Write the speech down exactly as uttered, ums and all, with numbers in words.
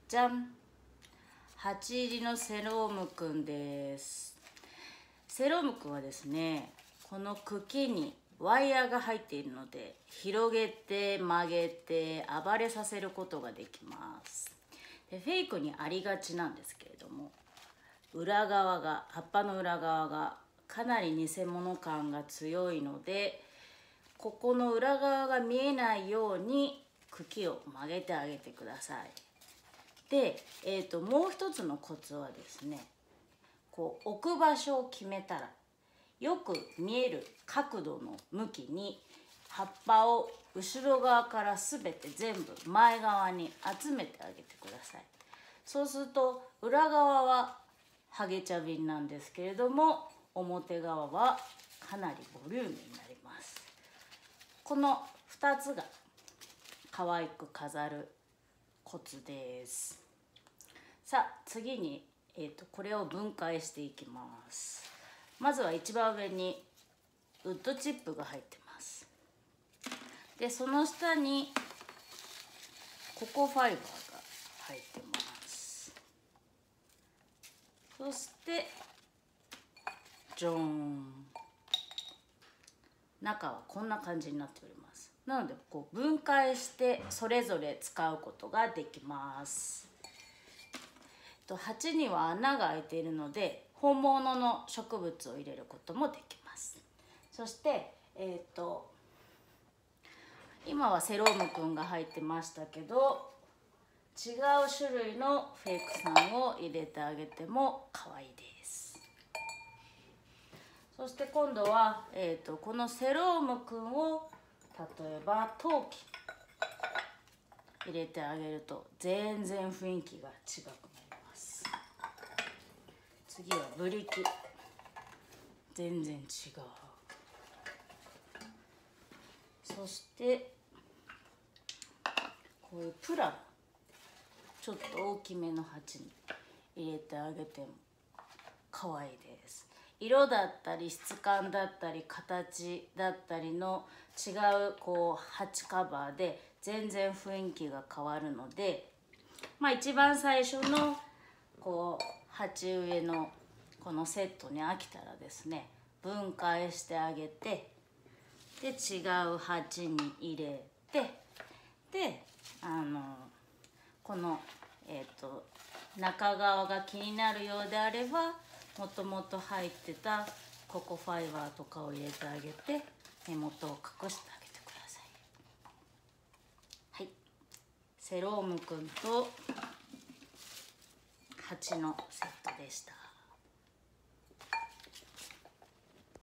じゃん、鉢入りのセロームくんです。セロームくんはですね、この茎にワイヤーが入っているので、広げて曲げて暴れさせることができます。でフェイクにありがちなんですけれども、裏側が葉っぱの裏側がかなり偽物感が強いので、ここの裏側が見えないように茎を曲げてあげてください。で、えーと、もう一つのコツはですね、こう置く場所を決めたらよく見える角度の向きに葉っぱを後ろ側から全て全部前側に集めてあげてください。そうすると裏側はハゲ茶瓶なんですけれども、表側はかなりボリューミーになります。このふたつが可愛く飾るコツです。さあ次に、えーと、これを分解していきます。まずは一番上にウッドチップが入ってます。でその下にココファイバーが入ってます。そしてジョーン、中はこんな感じになっております。なのでこう分解してそれぞれ使うことができます。鉢には穴が開いているので本物の植物を入れることもできます。そしてえっと今はセロームくんが入ってましたけど、違う種類のフェイクさんを入れてあげても可愛いです。そして今度は、えーと、このセロームくんを例えば陶器入れてあげると全然雰囲気が違くなります。次はブリキ、全然違う。そしてこういうプラちょっと大きめの鉢に入れてあげても可愛いです。色だったり質感だったり形だったりの違うこう鉢カバーで全然雰囲気が変わるので、まあ一番最初のこう鉢植えのこのセットに飽きたらですね、分解してあげて、で違う鉢に入れて、であのこの、えーと、中側が気になるようであればもともと入ってたココファイバーとかを入れてあげて根元を隠してあげてください。はい、セロームくんと鉢のセットでした。